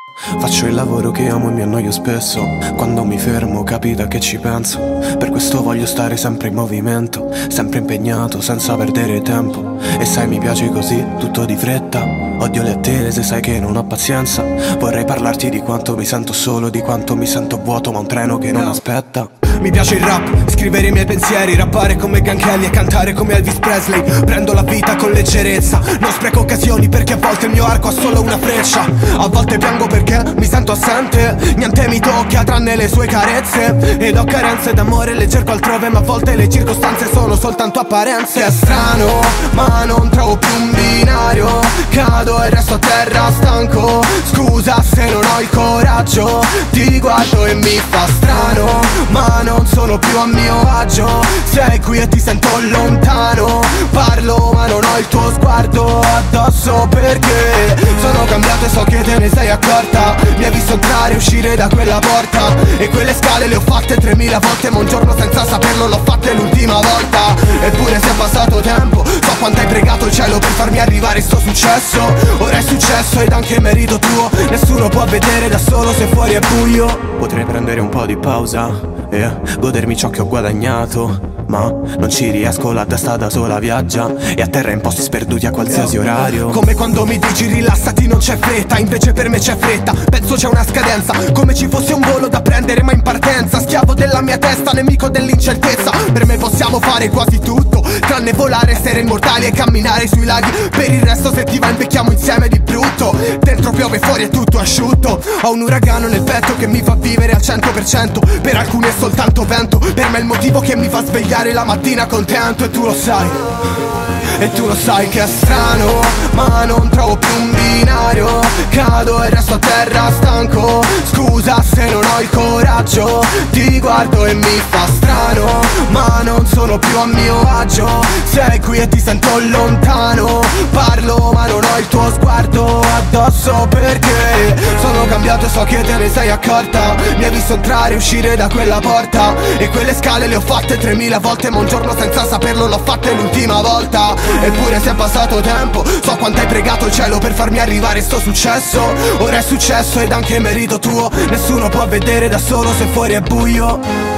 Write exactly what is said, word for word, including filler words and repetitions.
Faccio il lavoro che amo e mi annoio spesso. Quando mi fermo capita che ci penso. Per questo voglio stare sempre in movimento, sempre impegnato senza perdere tempo. E sai mi piace così, tutto di fretta. Odio le attese, sai che non ho pazienza. Vorrei parlarti di quanto mi sento solo, di quanto mi sento vuoto ma un treno che non aspetta. Mi piace il rap, scrivere i miei pensieri, rappare come Gang Kelly e cantare come Elvis Presley. Prendo la vita con leggerezza, non spreco occasioni perché a volte il mio arco ha solo una freccia. A volte piango perché mi sento assente, niente mi tocca tranne le sue carezze. Ed ho carenze d'amore, le cerco altrove ma a volte le circostanze sono soltanto apparenze. È strano ma non trovo più un binario, cado e resto a terra stanco. Scusa se non ho il coraggio, ti guardo e mi fa strano, ma non sono più a mio agio. Sei qui e ti sento lontano, parlo ma non ho il tuo sguardo addosso. Perché sono cambiato e so che te ne sei accorta. Mi hai visto entrare e uscire da quella porta, e quelle scale le ho fatte tremila volte, ma un giorno senza saperlo l'ho fatte l'ultima volta. Eppure se è passato tempo, so quanto hai pregato il cielo per farmi arrivare sto successo. Ora è successo ed anche merito tuo, nessuno può vedere da solo se fuori è buio. Potrei prendere un po' di pausa e godermi ciò che ho guadagnato, ma non ci riesco, la testa da sola viaggia e atterra in posti sperduti a qualsiasi orario. Come quando mi dici rilassati non c'è fretta, invece per me c'è fretta, penso c'è una scadenza. Come ci fosse un volo da prendere ma in partenza, schiavo della mia testa, nemico dell'incertezza. Per me possiamo fare quasi tutto, tranne volare, essere immortali e camminare sui laghi. Per il resto se ti va invecchiamo insieme di brutto. Dentro piove, fuori è tutto asciutto. Ho un uragano nel petto che mi fa vivere al cento per cento. Per alcuni è soltanto vento, per me è il motivo che mi fa svegliare la mattina contento. E tu lo sai, e tu lo sai che è strano, ma non trovo più un binario, cado e resto a terra stanco. Scusa se non ho il coraggio, ti guardo e mi fa strano, ma non sono più a mio agio. Sei qui e ti sento lontano, parlo ma non ho il tuo sguardo addosso. Perché sono cambiato e so che te ne sei accorta. Mi hai visto entrare e uscire da quella porta, e quelle scale le ho fatte tremila volte, ma un giorno senza saperlo l'ho fatte l'ultima volta. Eppure se è passato tempo, so quanto hai pregato il cielo per farmi arrivare sto successo. Ora è successo ed anche merito tuo, nessuno può vedere da solo se fuori è buio.